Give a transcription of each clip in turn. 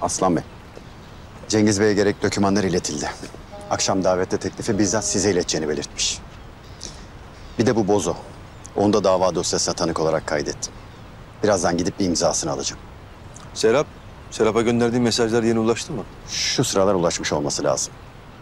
Aslan Bey, Cengiz Bey'e gerek dokümanlar iletildi. Akşam davette teklifi bizzat size ileteceğini belirtmiş. Bir de bu Bozo. Onu da dava dosyasına tanık olarak kaydettim. Birazdan gidip bir imzasını alacağım. Serap'a gönderdiğin mesajlar yeni ulaştı mı? Şu sıralar ulaşmış olması lazım.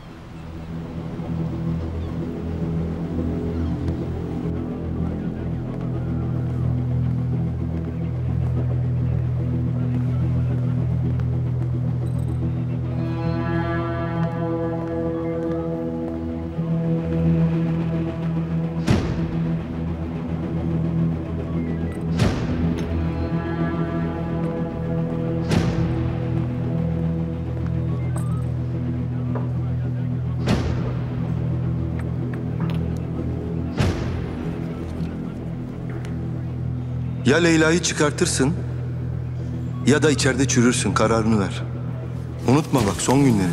Ya Leyla'yı çıkartırsın ya da içeride çürürsün. Kararını ver. Unutma bak, son günleri.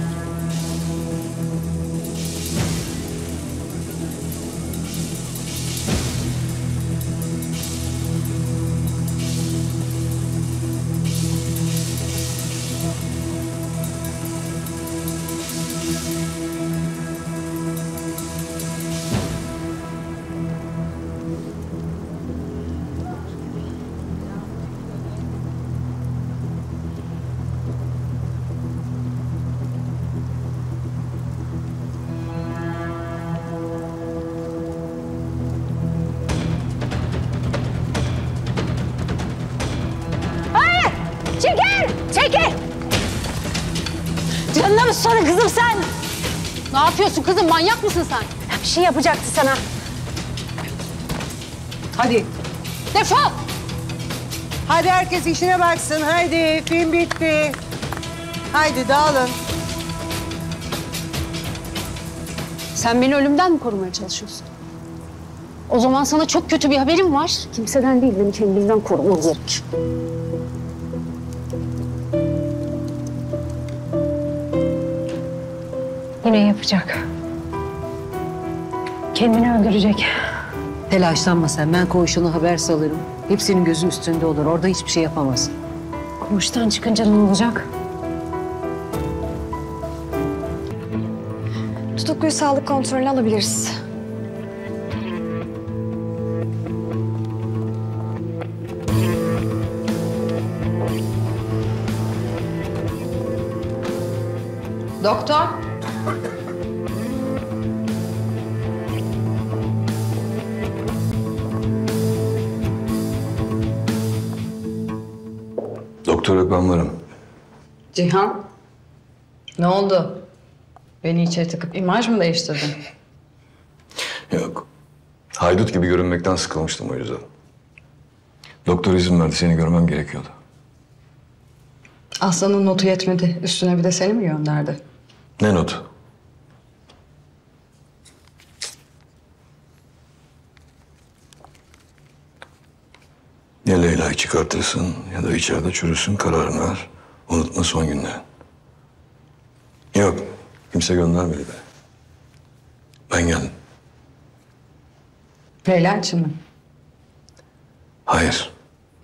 Çekil! Canına mı sonra kızım sen? Ne yapıyorsun kızım? Manyak mısın sen? Bir şey yapacaktı sana. Hadi. Defol! Hadi herkes işine baksın. Hadi film bitti. Haydi dağılın. Sen beni ölümden mi korumaya çalışıyorsun? O zaman sana çok kötü bir haberim var. Kimseden değil, beni kendimden korumam gerek. Yine yapacak. Kendini öldürecek. Telaşlanma sen. Ben koğuşuna haber salarım. Hepsinin gözü üstünde olur. Orada hiçbir şey yapamaz. Koğuştan çıkınca ne olacak? Tutukluyu sağlık kontrolüne alabiliriz. Doktor. Doktor yok, ben varım. Cihan, ne oldu? Beni içeri tıkıp imaj mı değiştirdin? Yok. Haydut gibi görünmekten sıkılmıştım o yüzden. Doktor izin verdi, seni görmem gerekiyordu. Aslan'ın notu yetmedi. Üstüne bir de seni mi gönderdi? Ne notu? Ya Leyla'yı çıkartırsın ya da içeride çürürsün, kararını ver. Unutma son günlerin. Yok, kimse göndermedi be. Ben geldim. Leyla için mi? Hayır.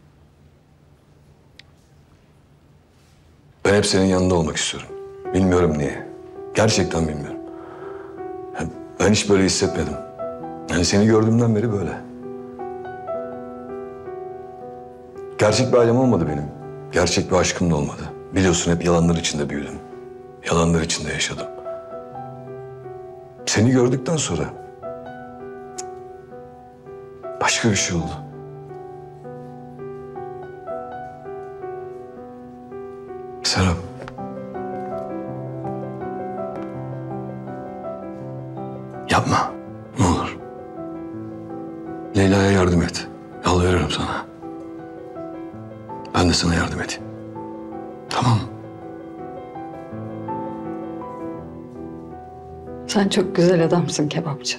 Ben hep senin yanında olmak istiyorum. Bilmiyorum niye. Gerçekten bilmiyorum. Ben hiç böyle hissetmedim. Yani seni gördüğümden beri böyle. Gerçek bir ailem olmadı benim. Gerçek bir aşkım da olmadı. Biliyorsun hep yalanlar içinde büyüdüm. Yalanlar içinde yaşadım. Seni gördükten sonra başka bir şey oldu. Serap. Yapma. Ne olur. Leyla'ya yardım et. Yalvarırım sana. Ben de sana yardım edeyim. Tamam mı? Sen çok güzel adamsın kebapçı.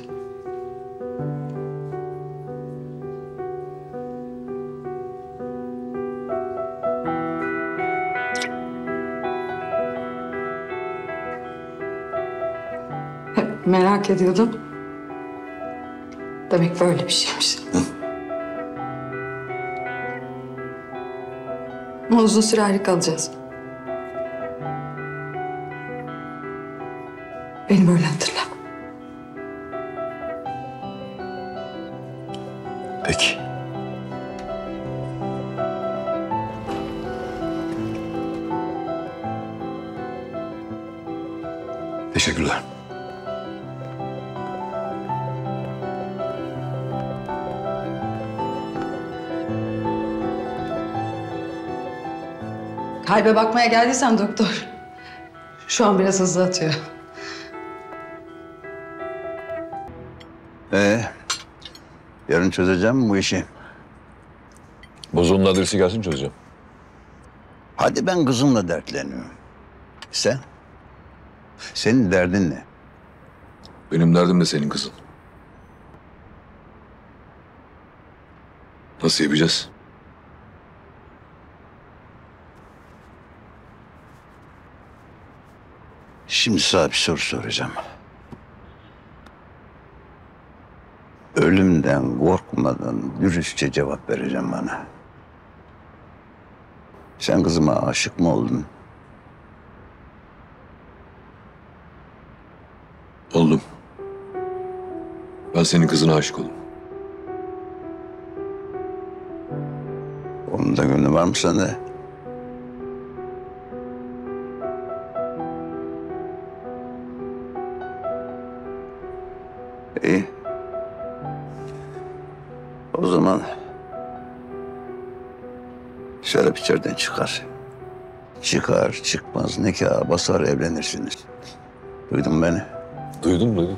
Hep merak ediyordum. Demek böyle bir şeymiş. Uzun süre ayrı kalacağız. Beni böyle hatırla. Peki. Teşekkürler. Kalbe bakmaya geldiysen doktor. Şu an biraz hızlı atıyor. Yarın çözeceğim mi bu işi? Bozonun adresi gelsin çözeceğim. Hadi ben kızımla dertleniyorum. Sen? Senin derdin ne? Benim derdim de senin kızın. Nasıl yapacağız? Şimdi sana bir soru soracağım. Ölümden korkmadan dürüstçe cevap vereceğim bana. Sen kızıma aşık mı oldun? Oldum. Ben senin kızına aşık oldum. Onun da gönlü var mı sende? İyi. O zaman şöyle içeriden çıkar. Çıkar çıkmaz nikaha basar evlenirsiniz. Duydun beni? Duydum.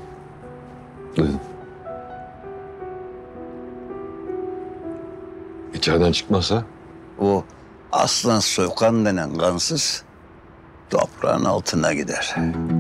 İçeriden çıkmazsa? O aslan soykan denen kansız toprağın altına gider.